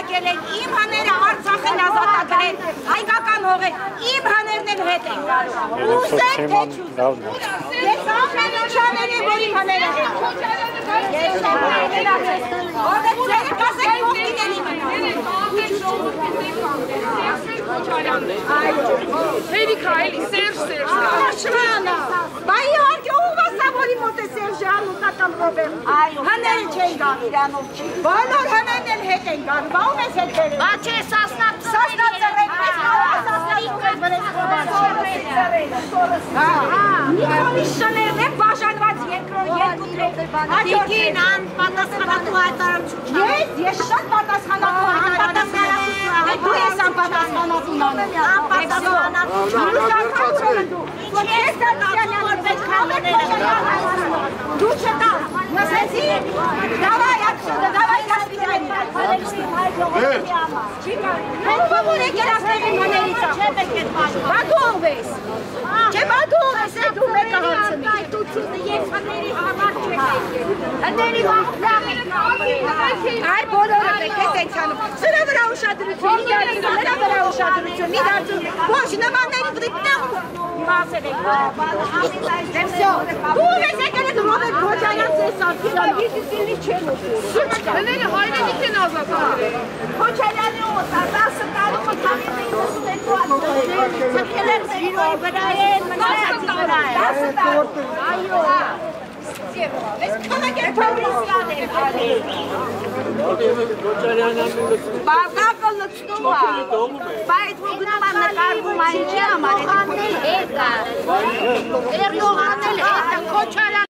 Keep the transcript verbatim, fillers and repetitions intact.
եկել են, իմ հաները Արցախ են ազատագրել, հայկական հողեր, իմ հաներն են հետ են գալու, ուզեք թե չուզեք, ես ամեն ինչ անել եմ, որ իմ հաները հետ ես եմ հայերացել, որտեղ ձերը կասեք հողին են իմ Հերիքա էլի, Սերժ, Սերժ Աշրանը, բա իհարկե ով ասա, որ իմ մոտ է Սերժան ու տատամ Ռոբերտ հաները չեն գան իրանով չի բոլոր հաներն են հետ են գան, բա ով ես հետ բերել բա չէ, սասնա սասնա ծռեք, մեզ կարող է սասնա ծռեք բրեց խոբան Նիկոլի շներն են բաժանված երկու տրեք Տիկին անպատասխանատու հայտարարություն Ես, ես շատ պատասխանատու հայտարարություն Դու ես անպատասխանատուն անել Անպատասխանատու Դու չտա, նսեցի, դավայ ակշոնը, դավայ կասպիտային Հենքո որ եկեր ասներ իմ հաներից Բա դու ով ես Չէ բա դու ով ես է դու մեկը հարցնի Ես հների համար չեք եկել Հների վաղտեղ Այր բոլորը եք ես ենցանում Սրա վրա ուշադրություն, նրա վրա ուշադրություն Մի դարձում, ոչ նմանների վրիտնեղ Մասել եք Դու ես եկել եք Ռոբերտ Քոչարյան Սեսարքիրան Գիտիսինի չեն ուտում Հները հայրենիք են ազատագրել Քոչարյանի օտար, դասը տարումը թամին իննսունեքու ատորել Սրկել են զիրոյի վրա են, մնայացի վրա են Դասը տարում, այո Ես կոնակ էր Փավրիսյան էր գալի Բաղակը լծնում է Բա այդ հոգնում է նկարվում այն չի համար Էրնող անել հետ է Քոչարյան